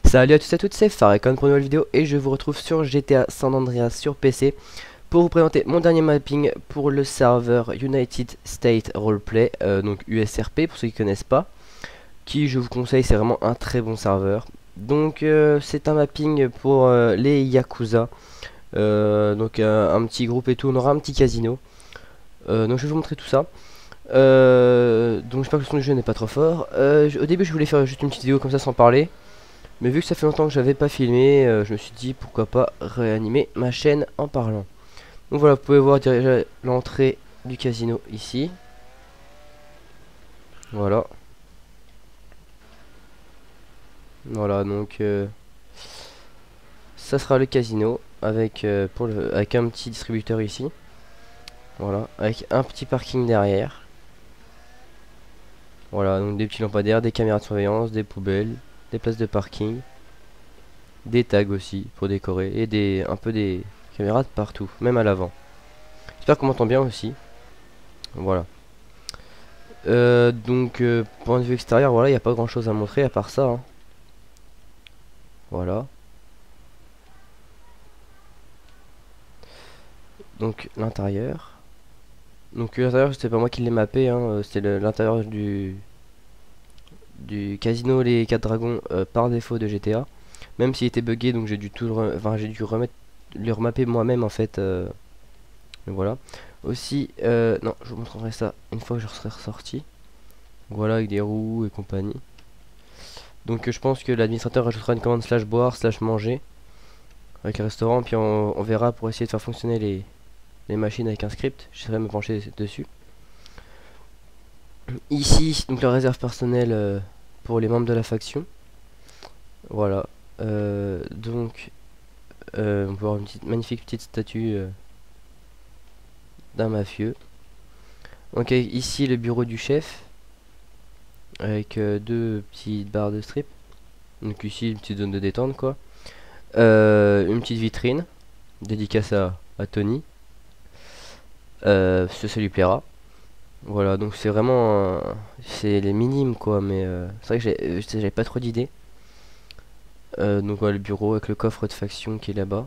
Salut à tous et à toutes, c'est Farekon pour une nouvelle vidéo et je vous retrouve sur GTA San Andreas sur PC pour vous présenter mon dernier mapping pour le serveur United States Roleplay, donc USRP pour ceux qui ne connaissent pas, qui je vous conseille, c'est vraiment un très bon serveur. Donc c'est un mapping pour les Yakuza, donc un petit groupe et tout, on aura un petit casino, donc je vais vous montrer tout ça. Donc j'espère que le son du jeu n'est pas trop fort. Au début je voulais faire juste une petite vidéo comme ça sans parler. Mais vu que ça fait longtemps que j'avais pas filmé, je me suis dit pourquoi pas réanimer ma chaîne en parlant. Donc voilà, vous pouvez voir déjà l'entrée du casino ici. Voilà. Voilà, donc ça sera le casino avec, avec un petit distributeur ici. Voilà, avec un petit parking derrière. Voilà, donc des petits lampadaires, des caméras de surveillance, des poubelles, des places de parking. Des tags aussi pour décorer et un peu des caméras de partout, même à l'avant. J'espère qu'on m'entend bien aussi. Voilà. Donc point de vue extérieur, voilà, il n'y a pas grand chose à montrer à part ça, hein. Voilà. Donc l'intérieur. Donc l'intérieur, c'était pas moi qui l'ai mappé, hein, c'était l'intérieur du casino Les 4 Dragons par défaut de GTA. Même s'il était buggé, donc j'ai dû j'ai dû le remapper moi-même en fait. Voilà. Aussi, non, je vous montrerai ça une fois que je serai ressorti. Voilà, avec des roues et compagnie. Donc je pense que l'administrateur rajoutera une commande slash boire slash manger avec le restaurant, puis on verra pour essayer de faire fonctionner les machines avec un script. J'essaierai de me pencher dessus. Ici, donc la réserve personnelle pour les membres de la faction. Voilà. Donc, on peut avoir une magnifique petite statue d'un mafieux. Donc ici le bureau du chef avec deux petites barres de strip. Donc ici une petite zone de détente quoi. Une petite vitrine dédicace à Tony. Ça lui plaira. Voilà, donc c'est vraiment c'est les minimes quoi, mais c'est vrai que j'avais pas trop d'idées. Donc voilà, le bureau avec le coffre de faction qui est là-bas.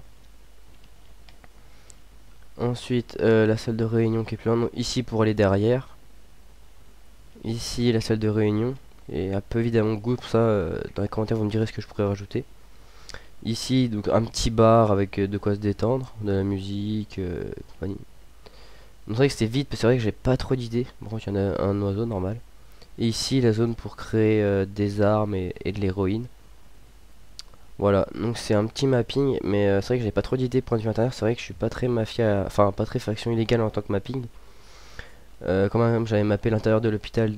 Ensuite la salle de réunion qui est plus loin. Donc, ici pour aller derrière. Ici la salle de réunion. Et un peu vide à mon goût, pour ça dans les commentaires vous me direz ce que je pourrais rajouter. Ici donc un petit bar avec de quoi se détendre, de la musique, compagnie. C'est vrai que c'était vide, parce que c'est vrai que j'ai pas trop d'idées. Bon, il y en a un oiseau normal. Et ici la zone pour créer des armes et de l'héroïne. Voilà, donc c'est un petit mapping, mais c'est vrai que j'ai pas trop d'idées pour point de vue intérieur. C'est vrai que je suis pas très mafia, enfin pas très faction illégale en tant que mapping. Quand même j'avais mappé l'intérieur de l'hôpital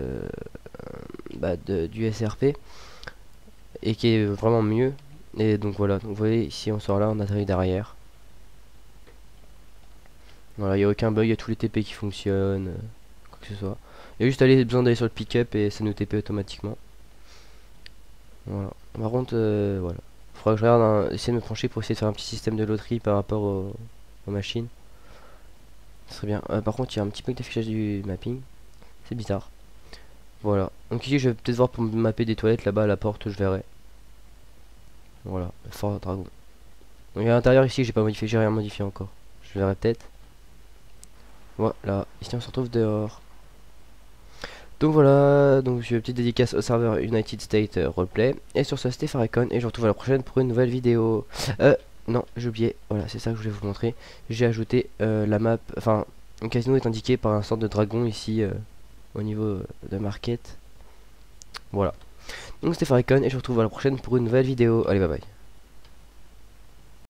du SRP et qui est vraiment mieux. Et donc voilà, donc vous voyez ici on sort là, on atterrit derrière. Voilà, il n'y a aucun bug, il y a tous les TP qui fonctionnent, quoi que ce soit. Il y a juste besoin d'aller sur le pick-up et ça nous TP automatiquement. Voilà. Par contre, voilà. Il faudra que je regarde, essayer de me pencher pour essayer de faire un petit système de loterie par rapport aux machines. Ce serait bien. Par contre, il y a un petit bug d'affichage du mapping. C'est bizarre. Voilà. Donc ici, je vais peut-être voir pour me mapper des toilettes là-bas à la porte, je verrai. Voilà, le Fort Dragon. Donc à l'intérieur ici, j'ai pas modifié, j'ai rien modifié encore. Je verrai peut-être. Voilà, ici on se retrouve dehors. Donc voilà, donc je fais une petite dédicace au serveur United States Roleplay. Et sur ce, c'était Farekon et je vous retrouve à la prochaine pour une nouvelle vidéo. Non, j'ai oublié, voilà, c'est ça que je voulais vous montrer. J'ai ajouté la map, enfin, le casino est indiqué par un sorte de dragon ici au niveau de market. Voilà. Donc c'était Farekon et je vous retrouve à la prochaine pour une nouvelle vidéo. Allez, bye bye.